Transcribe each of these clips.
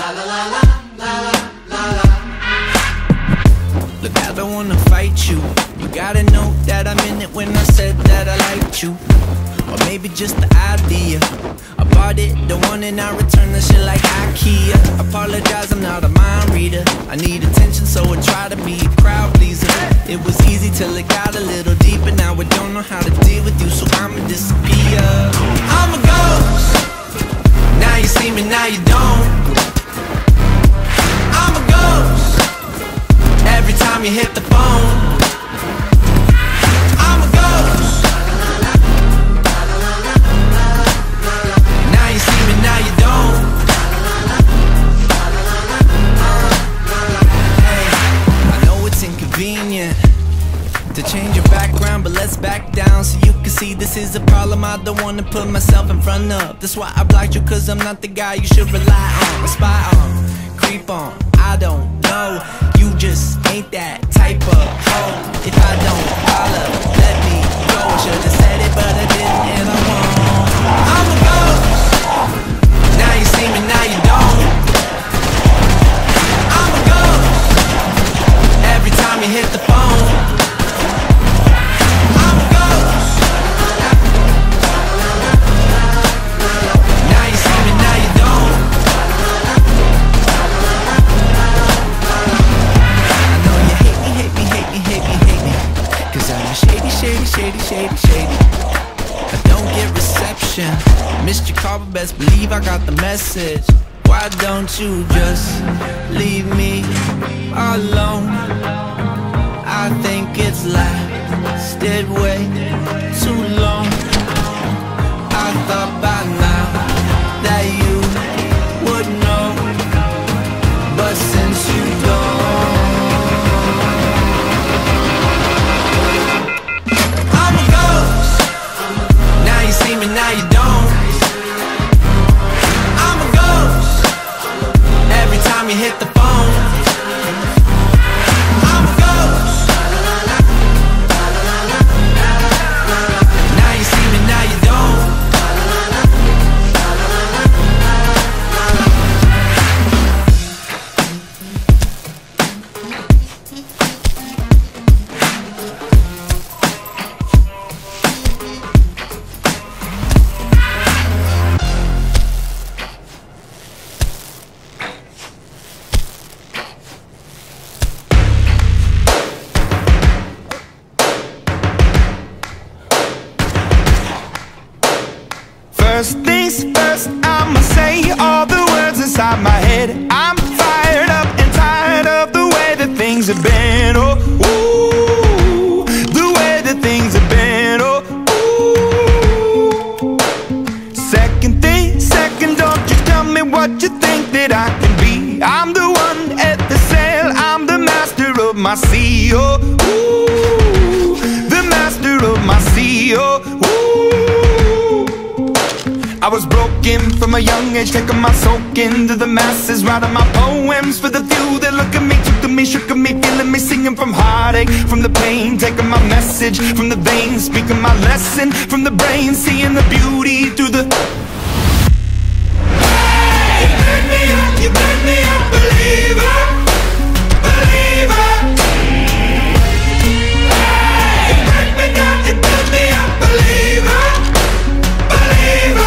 Look, I don't wanna fight you. You gotta know that I meant it when I said that I liked you. Or maybe just the idea. I bought it, don't want it, I return the shit like IKEA. Apologize, I'm not a mind reader. I need attention, so I try to be a crowd pleaser. It was easy till it got a little deeper. Now I don't know how to deal with you, so I'ma disappear. I'm a ghost. Now you see me, now you don't. I'm a ghost. Every time you hit the phone. I'm a ghost. Now you see me, now you don't. Hey, I know it's inconvenient to change your background, but let's back down so you can see this is a problem I don't wanna put myself in front of. That's why I blocked you, cause I'm not the guy you should rely on, spy on, creep on. I don't know, you just ain't that type of hoe. If I don't holler, let me go. I should've said it, but I didn't, and I won't. I'm a ghost. Now you see me, now you don't. I'm a ghost. Every time you hit the phone. I'm a ghost. Now you see me, now you don't. I know you hate me, hate me, hate me, hate me, hate me, cause I'm shady, shady, shady, shady, shady. I don't get reception. Missed your call, but best believe I got the message. Why don't you just leave me alone? I think it's lasted way too long. I thought by now that you would know, but since you don't, I'm a ghost. Now you see me, now you don't. I'm a ghost. Every time you hit the phone. I'm a ghost. Now you see me, now you don't. First things first, I'ma say all the words inside my head. I'm fired up and tired of the way that things have been. Oh, ooh, the way that things have been. Oh, ooh. Second thing, second, don't you tell me what you think that I can be. I'm the one at the sail, I'm the master of my sea. Oh, ooh, the master of my sea. Oh, ooh. I was broken from a young age, taking my soak into the masses, writing my poems for the few that look at me, took to me, shook at me, feeling me, singing from heartache, from the pain, taking my message from the veins, speaking my lesson from the brain, seeing the beauty through the. Hey, you burn me up, you burn me up, believer, believer. Hey, you burn me down, you burn me up, believer, believer.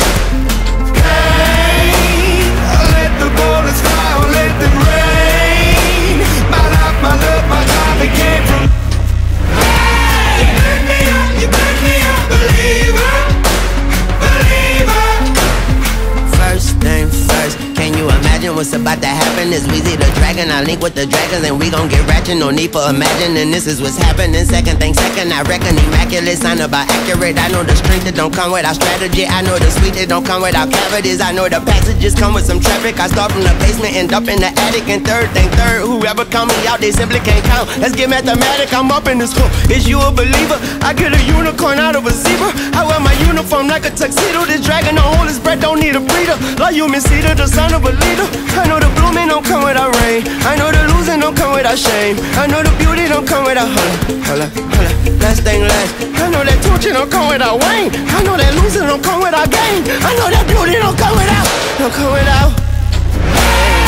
Bullets fly or let them rain. My life, my love, my life, it came from. Hey, you burn me up, you burn me up, believer, believer. First thing first, can you imagine what's about to happen? It's Weezy the Dragon, I link with the dragons and we gon' get ratchet. No need for imagining, this is what's happening. Second thing second, I reckon immaculate, sign about accurate. I know the strength that don't come without strategy. I know the sweet that don't come without cavities. I know the passages come with some traffic. I start from the basement, end up in the attic. And third thing third, whoever count me out, they simply can't count. Let's get mathematic, I'm up in this school. Is you a believer? I get a unicorn out of a zebra. I wear my uniform like a tuxedo. This dragon don't hold his breath, don't need a breather. Like you miss Cedar, the son of a leader. I know the blooming don't come without rain. I know the losing don't come without shame. I know the beauty don't come without holla, holla. Last thing last, I know that torture don't come without Wayne. I know that losing don't come without gain. I know that beauty don't come without, don't come without.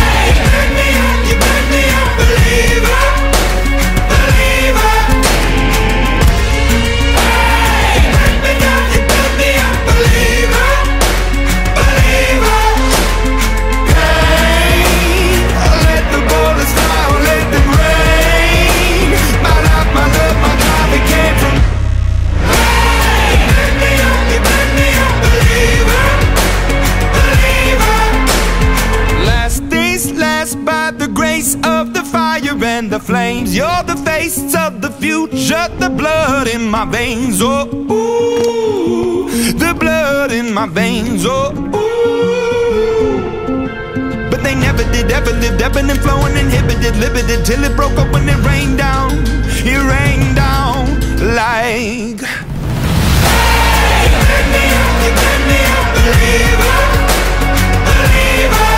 flames. You're the face of the future, the blood in my veins. Oh, ooh, the blood in my veins. Oh, ooh. But they never did, ever lived, ebbing and flowing, inhibited, limited, till it broke up when it rained down. It rained down like, hey, let me up, believer, believer.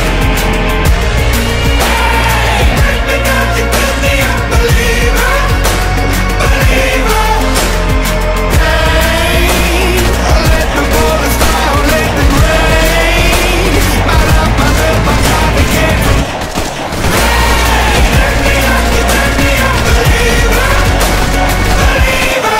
Hey, let me up, believer, believer. Hey, let the bullets fall, let them rain. My love, my God, we can't. Hey, let me up, believer, believer.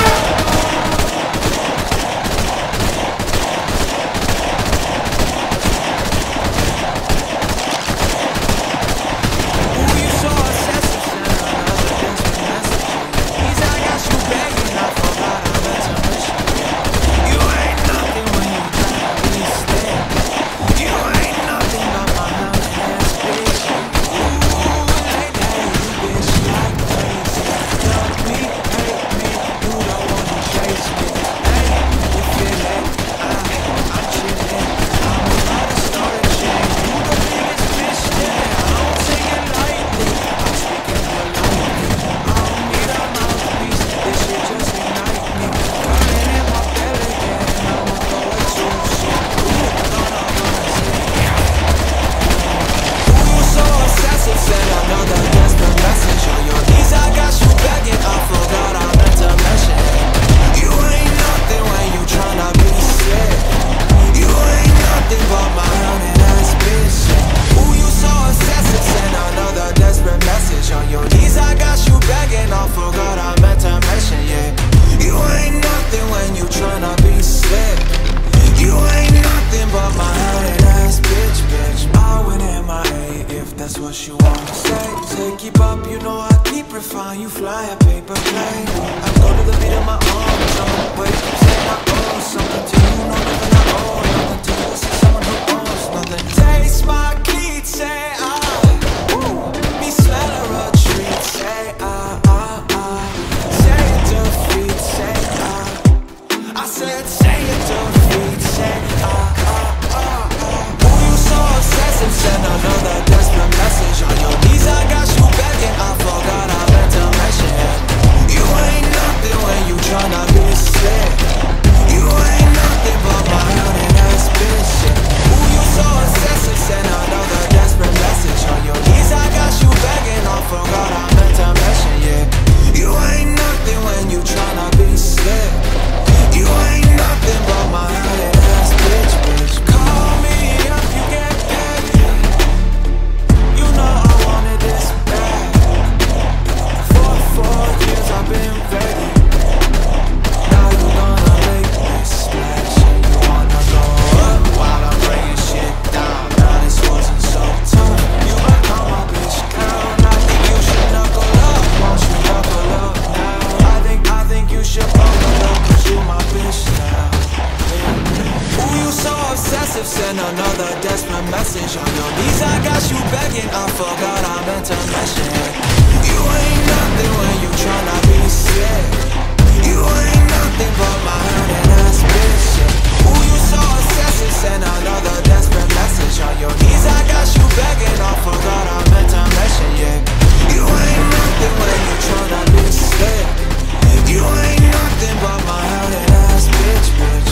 Send another desperate message on your knees. I got you begging, I forgot I meant to mention. You ain't nothing when you tryna be sick. You ain't nothing but my hurting ass bitch. Ooh, you so obsessive, send another desperate message on your knees. I got you begging, I forgot I meant to mention, yeah. You ain't nothing when you tryna be sick. You ain't nothing but my hurting ass bitch, bitch.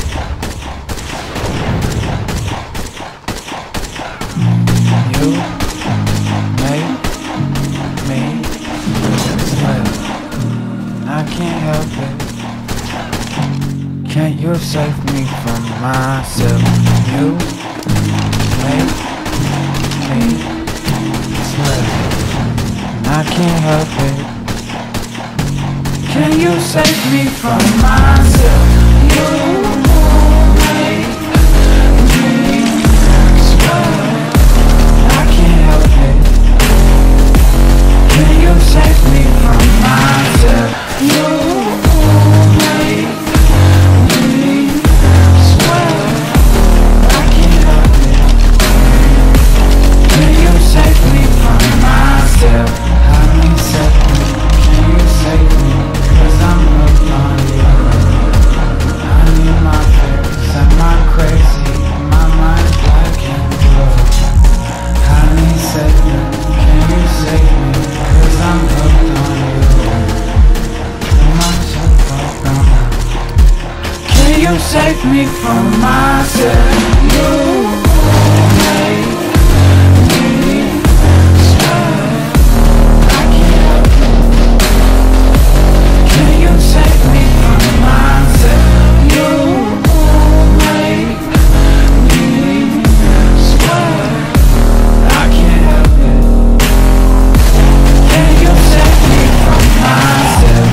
You make me smile, and I can't help it. Can't you save me from myself? You make me smile, and I can't help it. Can you save me from myself? You make me smile. Can you save me from myself? You make me swear I can't help it. Can you save me from myself? How many me from myself. You make me smile. I can't help it. Can you save me from myself? You make me smile. I can't help it. Can you save me from myself?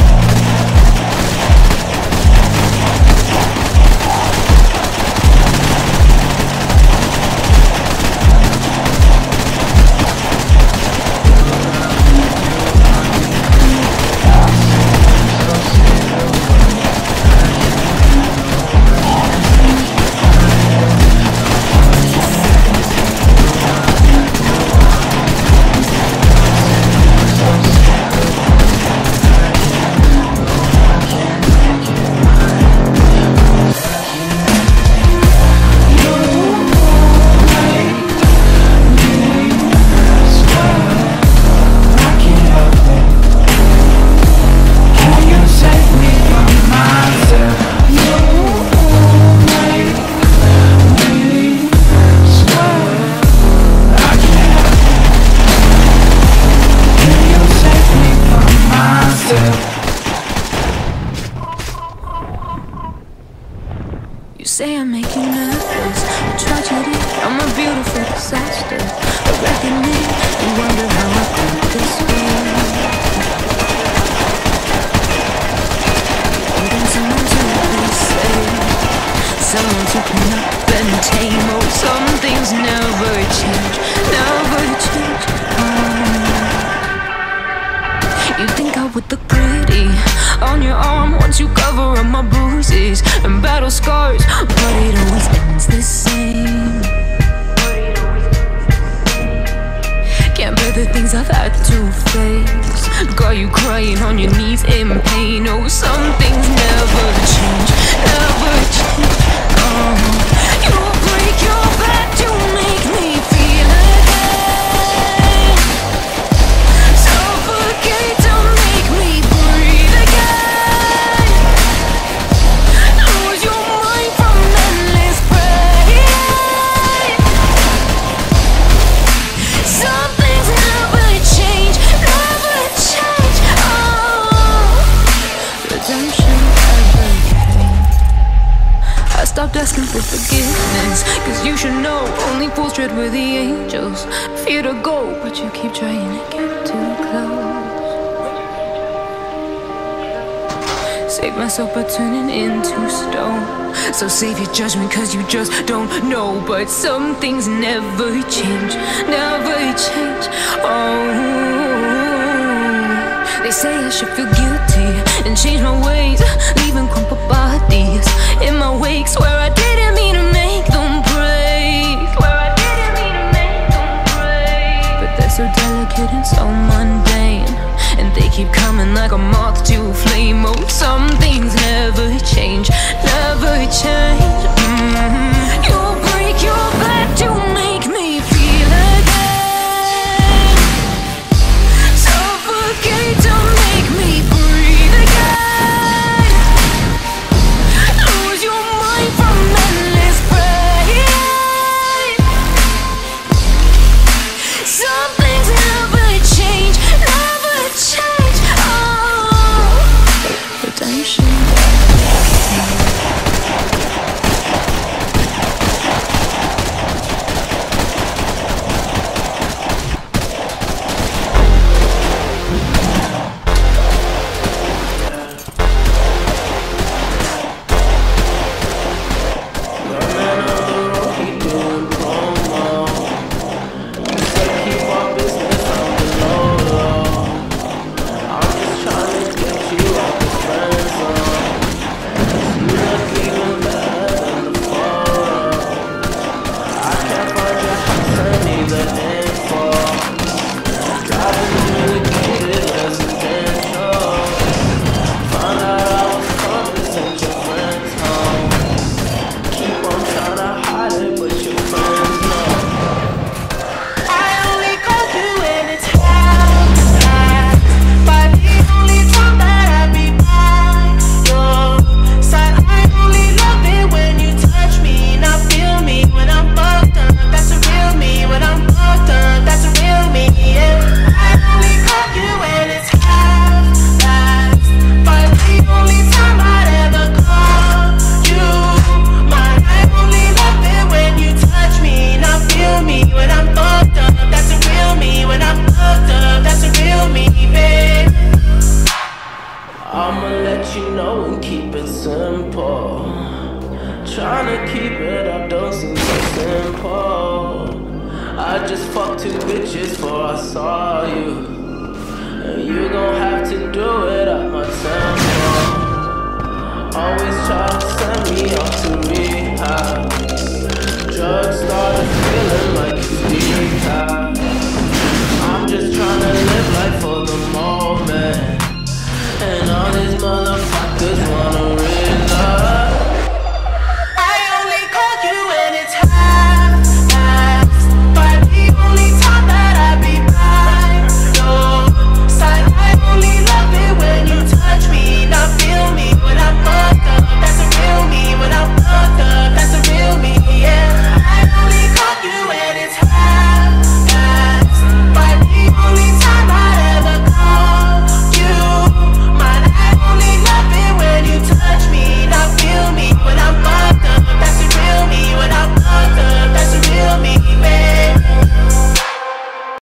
You say I make you nervous, a tragedy, I'm a beautiful disaster, a reckoning. You wonder how I got this way. Needing someone to replace, someone to clean up and tame. Oh, some things never change, never change. You think I would look pretty on your arm once you cover up my bruises and battle scars, but it always ends the same. Can't bear the things I've had to face. Got you crying on your knees in pain. Oh, some things never change, never change. Oh, you break your back to make me feel again. Suffocate to make me breathe again. Lose your mind from endless pain. Some things never change, never change. Oh, redemption never came. I stopped asking for forgiveness, 'cause you should know only fools tread where the angels fear to go, but you keep trying to get too close. Save myself by turning into stone. So save your judgment, 'cause you just don't know. But some things never change, never change. Oh, they say I should feel guilty and change my ways, leaving crumpled bodies in my wake. Swear I didn't mean to make them break. Swear I didn't mean to make them break. But they're so delicate and so mundane, and they keep coming like a moth to a flame. Oh, some things never change, never change. You'll break your back to make me feel again. Suffocate to make me breathe again. Lose your mind from 2 bitches before I saw you. And you gon' have to do it at my tempo. Always try to send me off to rehab. Drugs